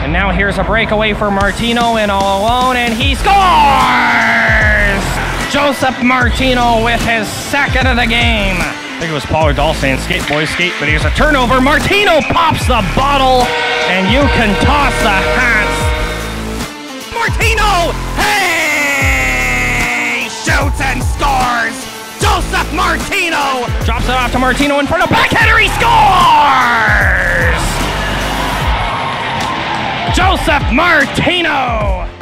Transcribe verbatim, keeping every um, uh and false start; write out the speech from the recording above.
And now here's a breakaway for Martino and all alone, and he scores! Joseph Martino with his second of the game. I think it was Paul Dahl saying, skate, boys, skate, but here's a turnover. Martino pops the bottle, and you can toss the hats. Martino, hey! Shoots and scores! Joseph Martino! Drops it off to Martino in front of backhander, he scores! Joseph Martino!